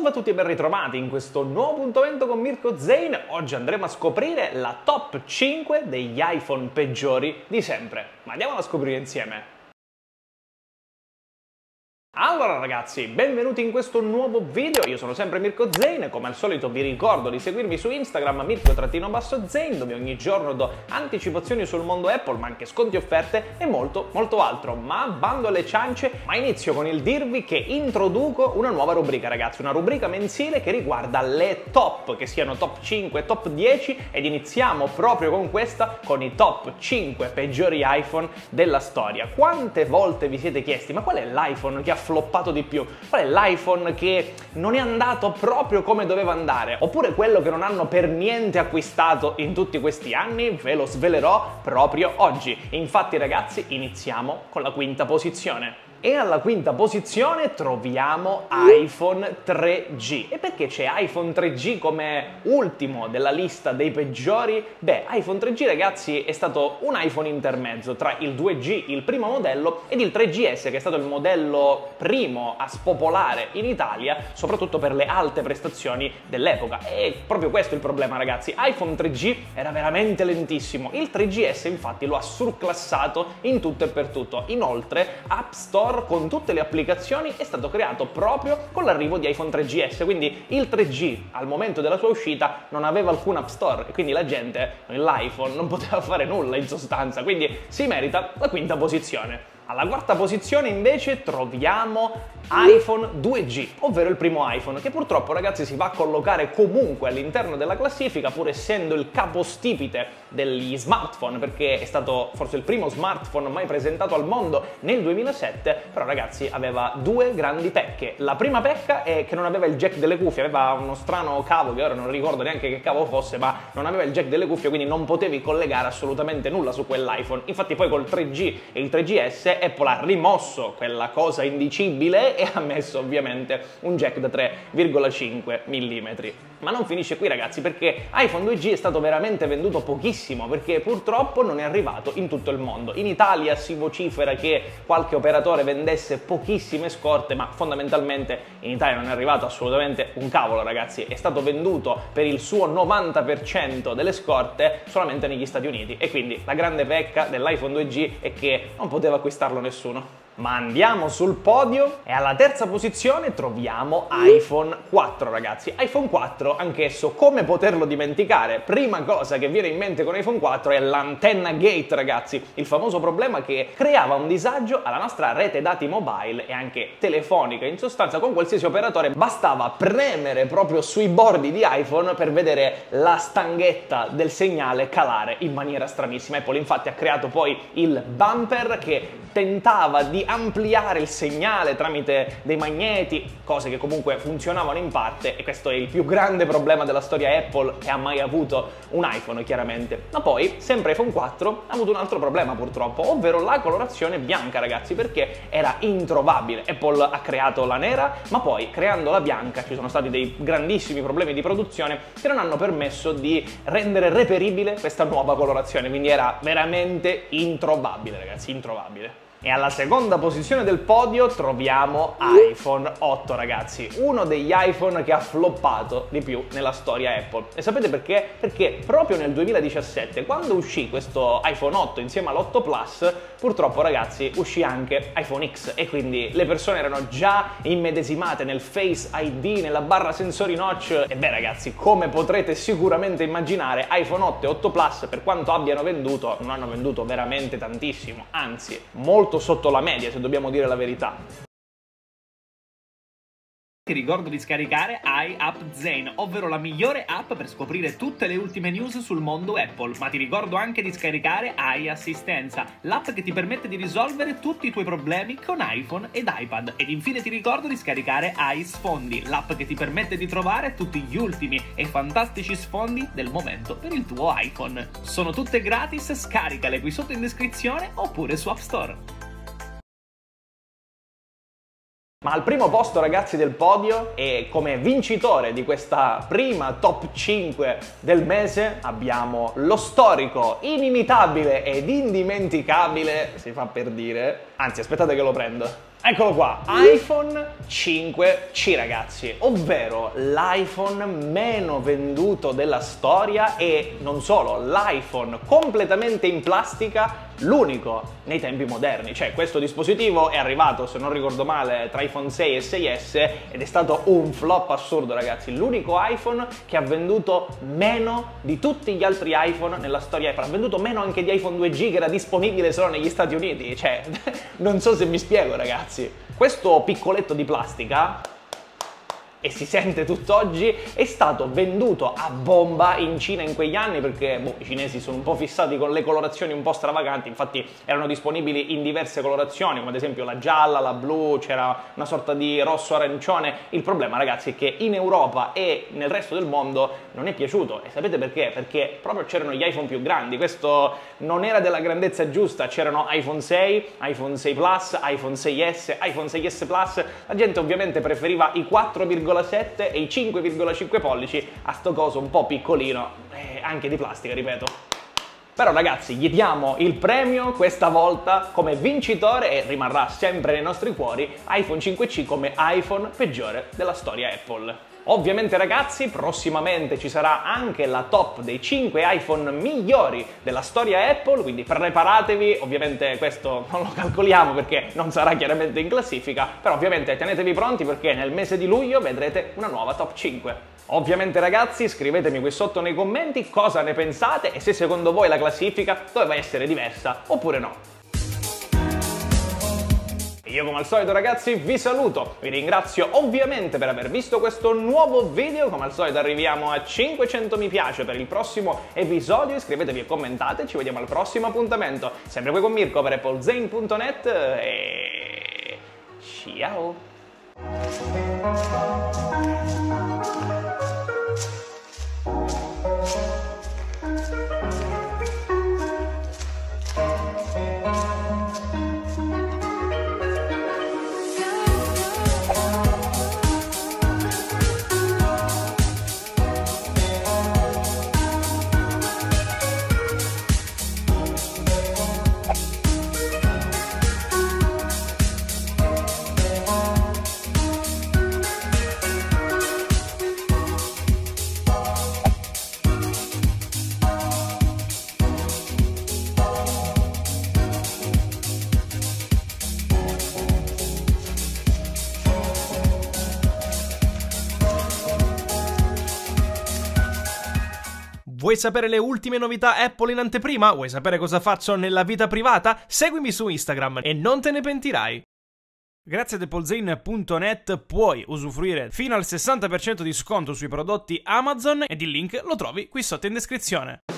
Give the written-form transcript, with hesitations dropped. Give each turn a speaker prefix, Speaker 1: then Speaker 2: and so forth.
Speaker 1: Salve a tutti e ben ritrovati in questo nuovo appuntamento con Mirko Zain. Oggi andremo a scoprire la top 5 degli iPhone peggiori di sempre. Ma andiamola a scoprire insieme. Allora ragazzi, benvenuti in questo nuovo video, io sono sempre Mirko Zain, come al solito vi ricordo di seguirmi su Instagram Mirko_Zain, dove ogni giorno do anticipazioni sul mondo Apple, ma anche sconti, offerte e molto altro. Ma bando alle ciance, ma inizio con il dirvi che introduco una nuova rubrica ragazzi, una rubrica mensile che riguarda le top, che siano top 5, top 10, ed iniziamo proprio con questa, con i top 5 peggiori iPhone della storia. Quante volte vi siete chiesti, ma qual è l'iPhone che ha floppato di più? Qual è l'iPhone che non è andato proprio come doveva andare? Oppure quello che non hanno per niente acquistato in tutti questi anni? Ve lo svelerò proprio oggi. Infatti ragazzi, iniziamo con la quinta posizione. E alla quinta posizione troviamo iPhone 3G. E perché c'è iPhone 3G come ultimo della lista dei peggiori? Beh, iPhone 3G ragazzi è stato un iPhone intermezzo tra il 2G, il primo modello, ed il 3GS, che è stato il modello primo a spopolare in Italia, soprattutto per le alte prestazioni dell'epoca. E proprio questo è il problema ragazzi, iPhone 3G era veramente lentissimo, il 3GS infatti lo ha surclassato in tutto e per tutto. Inoltre App Store con tutte le applicazioni è stato creato proprio con l'arrivo di iPhone 3GS, quindi il 3G al momento della sua uscita non aveva alcun App Store e quindi la gente, l'iPhone, non poteva fare nulla in sostanza, quindi si merita la quinta posizione. Alla quarta posizione invece troviamo iPhone 2G, ovvero il primo iPhone, che purtroppo ragazzi si va a collocare comunque all'interno della classifica, pur essendo il capostipite degli smartphone, perché è stato forse il primo smartphone mai presentato al mondo nel 2007, però ragazzi aveva due grandi pecche. La prima pecca è che non aveva il jack delle cuffie, aveva uno strano cavo che ora non ricordo neanche che cavo fosse, ma non aveva il jack delle cuffie, quindi non potevi collegare assolutamente nulla su quell'iPhone. Infatti poi col 3G e il 3GS Apple ha rimosso quella cosa indicibile e ha messo ovviamente un jack da 3,5 mm. Ma non finisce qui ragazzi, perché iPhone 2G è stato veramente venduto pochissimo, perché purtroppo non è arrivato in tutto il mondo. In Italia si vocifera che qualche operatore vendesse pochissime scorte, ma fondamentalmente in Italia non è arrivato assolutamente un cavolo ragazzi, è stato venduto per il suo 90% delle scorte solamente negli Stati Uniti, e quindi la grande pecca dell'iPhone 2G è che non poteva acquistarlo nessuno. Ma andiamo sul podio e alla terza posizione troviamo iPhone 4 ragazzi. iPhone 4, anch'esso, come poterlo dimenticare? Prima cosa che viene in mente con iPhone 4 è l'antenna gate ragazzi, il famoso problema che creava un disagio alla nostra rete dati mobile e anche telefonica. In sostanza con qualsiasi operatore bastava premere proprio sui bordi di iPhone per vedere la stanghetta del segnale calare in maniera stranissima. Apple infatti ha creato poi il bumper che tentava di ampliare il segnale tramite dei magneti, cose che comunque funzionavano in parte, e questo è il più grande problema della storia Apple che ha mai avuto un iPhone chiaramente. Ma poi, sempre iPhone 4 ha avuto un altro problema purtroppo, ovvero la colorazione bianca ragazzi, perché era introvabile. Apple ha creato la nera, ma poi creando la bianca ci sono stati dei grandissimi problemi di produzione che non hanno permesso di rendere reperibile questa nuova colorazione, quindi era veramente introvabile ragazzi, introvabile. E alla seconda posizione del podio troviamo iPhone 8 ragazzi, uno degli iPhone che ha floppato di più nella storia Apple. E sapete perché? Perché proprio nel 2017, quando uscì questo iPhone 8 insieme all'8 Plus, purtroppo ragazzi uscì anche iPhone X, e quindi le persone erano già immedesimate nel Face ID, nella barra sensori notch. E beh ragazzi, come potrete sicuramente immaginare, iPhone 8 e 8 Plus, per quanto abbiano venduto, non hanno venduto veramente tantissimo, anzi molto sotto la media se dobbiamo dire la verità.
Speaker 2: Ti ricordo di scaricare iApp Zain, ovvero la migliore app per scoprire tutte le ultime news sul mondo Apple, ma ti ricordo anche di scaricare iAssistenza, l'app che ti permette di risolvere tutti i tuoi problemi con iPhone ed iPad. Ed infine ti ricordo di scaricare iSfondi, l'app che ti permette di trovare tutti gli ultimi e fantastici sfondi del momento per il tuo iPhone. Sono tutte gratis, scaricale qui sotto in descrizione oppure su App Store.
Speaker 1: Ma al primo posto, ragazzi, del podio e come vincitore di questa prima top 5 del mese abbiamo lo storico, inimitabile ed indimenticabile, si fa per dire, anzi aspettate che lo prendo. Eccolo qua, iPhone 5C, ragazzi, ovvero l'iPhone meno venduto della storia e non solo, l'iPhone completamente in plastica, l'unico nei tempi moderni. Cioè, questo dispositivo è arrivato, se non ricordo male, tra iPhone 6 e 6S ed è stato un flop assurdo, ragazzi. L'unico iPhone che ha venduto meno di tutti gli altri iPhone nella storia Apple. Ha venduto meno anche di iPhone 2G che era disponibile solo negli Stati Uniti. Cioè, non so se mi spiego, ragazzi. Questo piccoletto di plastica, e si sente tutt'oggi, è stato venduto a bomba in Cina in quegli anni perché i cinesi sono un po' fissati con le colorazioni un po' stravaganti. Infatti erano disponibili in diverse colorazioni, come ad esempio la gialla, la blu, c'era una sorta di rosso arancione. Il problema, ragazzi, è che in Europa e nel resto del mondo non è piaciuto, e sapete perché? Perché proprio c'erano gli iPhone più grandi, questo non era della grandezza giusta. C'erano iPhone 6, iPhone 6 Plus, iPhone 6S, iPhone 6S Plus. La gente ovviamente preferiva i 4,7 e i 5,5 pollici a sto coso un po' piccolino, anche di plastica, ripeto. Però, ragazzi, gli diamo il premio questa volta come vincitore e rimarrà sempre nei nostri cuori iPhone 5C come iPhone peggiore della storia Apple. Ovviamente, ragazzi, prossimamente ci sarà anche la top dei 5 iPhone migliori della storia Apple, quindi preparatevi. Ovviamente questo non lo calcoliamo perché non sarà chiaramente in classifica, però ovviamente tenetevi pronti perché nel mese di luglio vedrete una nuova top 5. Ovviamente, ragazzi, scrivetemi qui sotto nei commenti cosa ne pensate e se secondo voi la classifica doveva essere diversa oppure no. Io come al solito, ragazzi, vi saluto, vi ringrazio ovviamente per aver visto questo nuovo video. Come al solito arriviamo a 500 mi piace per il prossimo episodio, iscrivetevi e commentate, ci vediamo al prossimo appuntamento, sempre qui con Mirko per applezane.net e ciao! Vuoi sapere le ultime novità Apple in anteprima? Vuoi sapere cosa faccio nella vita privata? Seguimi su Instagram e non te ne pentirai! Grazie ad applezane.net puoi usufruire fino al 60% di sconto sui prodotti Amazon ed il link lo trovi qui sotto in descrizione.